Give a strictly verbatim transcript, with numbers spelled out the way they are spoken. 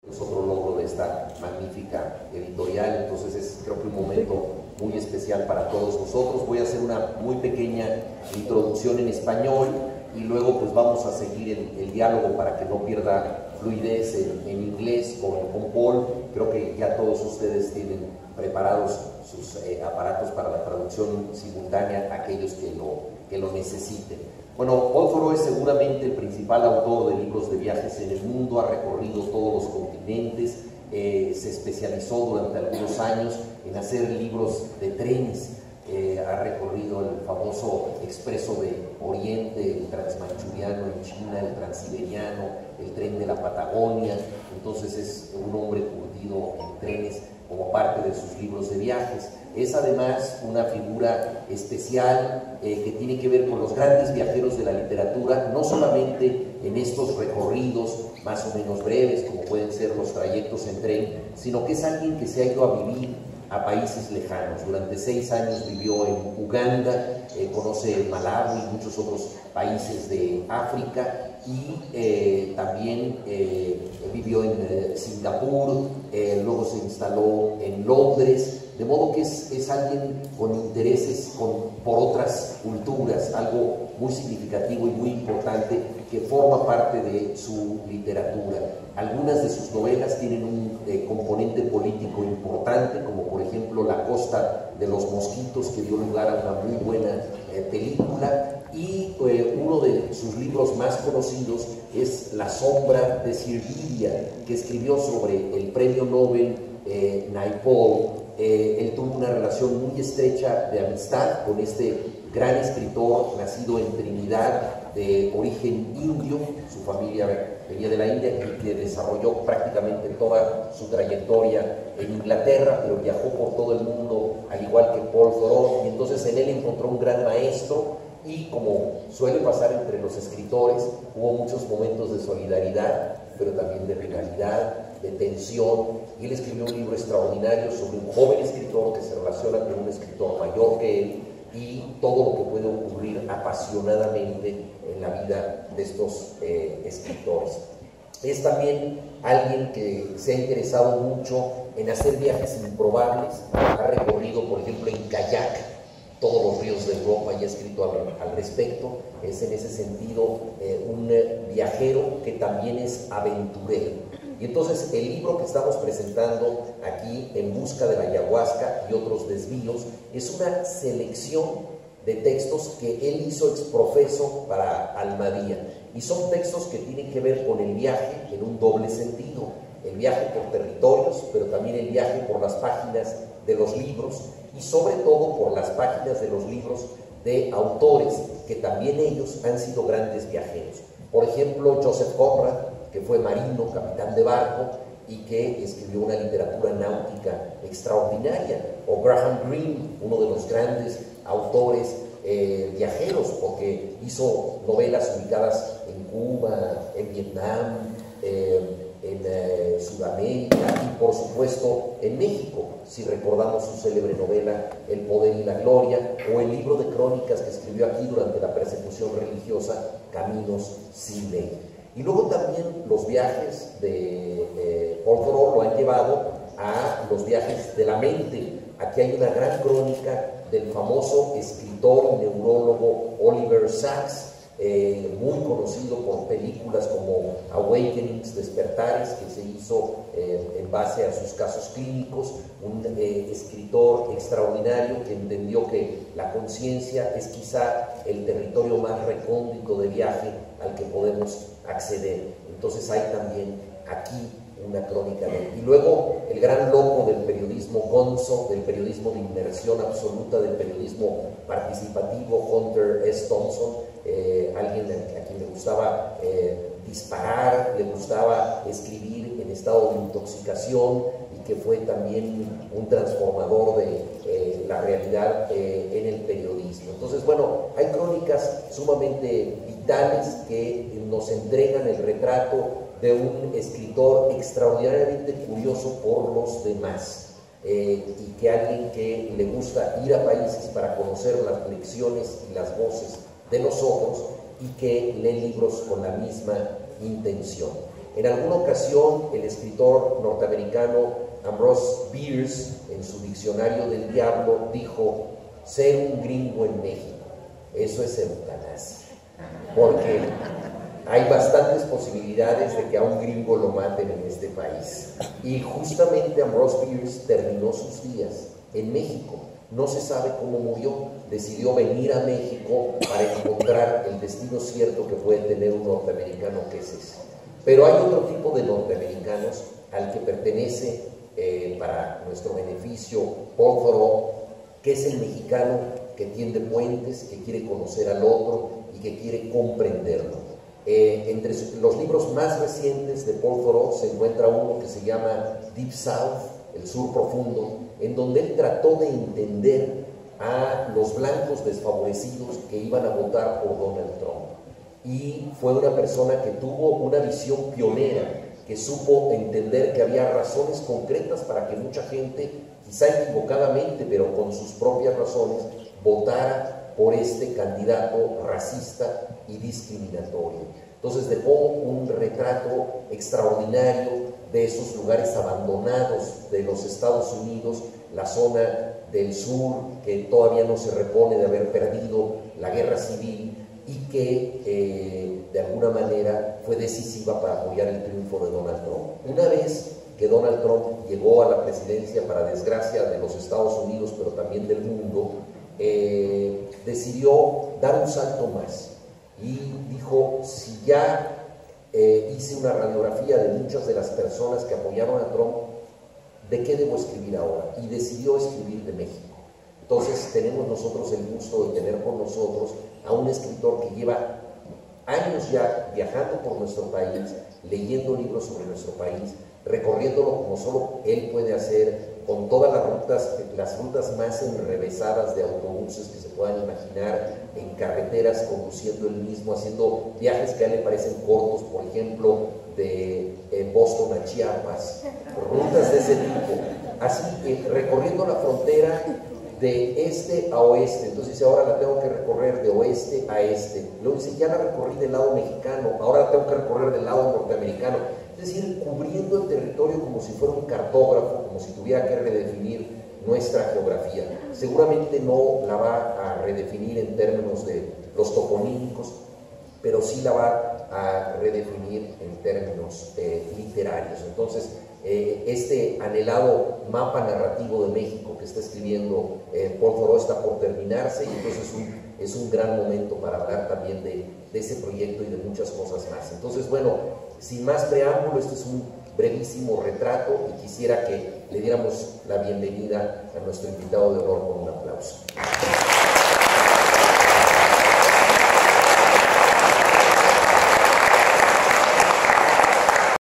Es otro logro de esta magnífica editorial, entonces es creo que un momento muy especial para todos nosotros. Voy a hacer una muy pequeña introducción en español y luego pues vamos a seguir el, el diálogo para que no pierda fluidez en, en inglés con, con Paul. Creo que ya todos ustedes tienen preparados sus eh, aparatos para la traducción simultánea, aquellos que lo, que lo necesiten. Bueno, Paul Theroux es seguramente el principal autor de libros de viajes en el mundo, ha recorrido todos los continentes, eh, se especializó durante algunos años en hacer libros de trenes, eh, ha recorrido el famoso Expreso de Oriente, el Transmanchuriano en China, el Transiberiano, el tren de la Patagonia, entonces es un hombre curtido en trenes como parte de sus libros de viajes. Es además una figura especial eh, que tiene que ver con los grandes viajeros de la literatura, no solamente en estos recorridos más o menos breves, como pueden ser los trayectos en tren, sino que es alguien que se ha ido a vivir a países lejanos. Durante seis años vivió en Uganda, eh, conoce Malawi y muchos otros países de África, y eh, también eh, vivió en eh, Singapur, eh, luego se instaló en Londres, de modo que es, es alguien con intereses con, por otras culturas, algo muy significativo y muy importante que forma parte de su literatura. Algunas de sus novelas tienen un eh, componente político importante, como por ejemplo La Costa de los Mosquitos, que dio lugar a una muy buena eh, película, y eh, uno de sus libros más conocidos es La Sombra de Sir Vivian, que escribió sobre el premio Nobel eh, Naipaul. Eh, él tuvo una relación muy estrecha de amistad con este gran escritor nacido en Trinidad, de origen indio. Su familia venía de la India y que desarrolló prácticamente toda su trayectoria en Inglaterra, pero viajó por todo el mundo al igual que Paul Theroux, y entonces en él encontró un gran maestro. Y como suele pasar entre los escritores, hubo muchos momentos de solidaridad, pero también de rivalidad, de tensión, y él escribió un libro extraordinario sobre un joven escritor que se relaciona con un escritor mayor que él, y todo lo que puede ocurrir apasionadamente en la vida de estos eh, escritores. Es también alguien que se ha interesado mucho en hacer viajes improbables, ha recorrido, por ejemplo, en kayak todos los ríos de Europa y ha escrito al, al respecto. Es en ese sentido eh, un viajero que también es aventurero. Y entonces el libro que estamos presentando aquí, En busca de la ayahuasca y otros desvíos, es una selección de textos que él hizo exprofeso para Almadía. Y son textos que tienen que ver con el viaje en un doble sentido. El viaje por territorios, pero también el viaje por las páginas de los libros, y sobre todo por las páginas de los libros de autores que también ellos han sido grandes viajeros. Por ejemplo, Joseph Conrad, que fue marino, capitán de barco, y que escribió una literatura náutica extraordinaria, o Graham Greene, uno de los grandes autores eh, viajeros, porque hizo novelas ubicadas en Cuba, en Vietnam, eh, en eh, Sudamérica y por supuesto en México, si recordamos su célebre novela El Poder y la Gloria, o el libro de crónicas que escribió aquí durante la persecución religiosa, Caminos sin Ley. Y luego también los viajes de eh, Paul Theroux lo han llevado a los viajes de la mente. Aquí hay una gran crónica del famoso escritor y neurólogo Oliver Sacks, Eh, muy conocido por películas como Awakenings, Despertares, que se hizo eh, en base a sus casos clínicos, un eh, escritor extraordinario que entendió que la conciencia es quizá el territorio más recóndito de viaje al que podemos acceder. Entonces hay también aquí una crónica de él. Y luego el gran loco del periodismo gonzo, del periodismo de inmersión absoluta, del periodismo participativo, Hunter S. Thompson, eh, alguien a, a quien le gustaba eh, disparar, le gustaba escribir en estado de intoxicación, y que fue también un transformador de eh, la realidad eh, en el periodismo. Entonces, bueno, hay crónicas sumamente vitales que nos entregan el retrato de un escritor extraordinariamente curioso por los demás, eh, y que alguien que le gusta ir a países para conocer las lecciones y las voces de los otros, y que lee libros con la misma intención. En alguna ocasión, el escritor norteamericano Ambrose Bierce, en su Diccionario del Diablo, dijo: ser un gringo en México, eso es eutanasia, porque hay bastantes posibilidades de que a un gringo lo maten en este país. Y justamente Ambrose Bierce terminó sus días en México. No se sabe cómo murió. Decidió venir a México para encontrar el destino cierto que puede tener un norteamericano, que es ese. Pero hay otro tipo de norteamericanos al que pertenece, eh, para nuestro beneficio, Paul Theroux, que es el mexicano que tiende puentes, que quiere conocer al otro y que quiere comprenderlo. Eh, entre los libros más recientes de Paul Theroux se encuentra uno que se llama Deep South, el sur profundo, en donde él trató de entender a los blancos desfavorecidos que iban a votar por Donald Trump. Y fue una persona que tuvo una visión pionera, que supo entender que había razones concretas para que mucha gente, quizá equivocadamente, pero con sus propias razones, votara por este candidato racista y discriminatorio. Entonces dejó un retrato extraordinario de esos lugares abandonados de los Estados Unidos, la zona del sur que todavía no se repone de haber perdido la guerra civil y que eh, de alguna manera fue decisiva para apoyar el triunfo de Donald Trump. Una vez que Donald Trump llegó a la presidencia, para desgracia de los Estados Unidos, pero también del mundo, eh, decidió dar un salto más y dijo: si ya eh, hice una radiografía de muchas de las personas que apoyaron a Trump, ¿de qué debo escribir ahora? Y decidió escribir de México. Entonces tenemos nosotros el gusto de tener con nosotros a un escritor que lleva años ya viajando por nuestro país, leyendo libros sobre nuestro país, recorriéndolo como solo él puede hacer, con todas las rutas, las rutas más enrevesadas de autobuses que se puedan imaginar, en carreteras, conduciendo él mismo, haciendo viajes que a él le parecen cortos, por ejemplo, de eh, Boston a Chiapas, rutas de ese tipo, así eh, recorriendo la frontera de este a oeste. Entonces dice: ahora la tengo que recorrer de oeste a este. Luego dice: ya la recorrí del lado mexicano, ahora la tengo que recorrer del lado norteamericano. Es decir, cubriendo el territorio como si fuera un cartógrafo, como si tuviera que redefinir nuestra geografía. Seguramente no la va a redefinir en términos de los toponímicos, pero sí la va a redefinir en términos eh, literarios. Entonces, eh, este anhelado mapa narrativo de México que está escribiendo eh, Paul Theroux está por terminarse, y entonces un, es un gran momento para hablar también de, de ese proyecto y de muchas cosas más. Entonces, bueno, sin más preámbulo, este es un brevísimo retrato y quisiera que le diéramos la bienvenida a nuestro invitado de honor con un aplauso.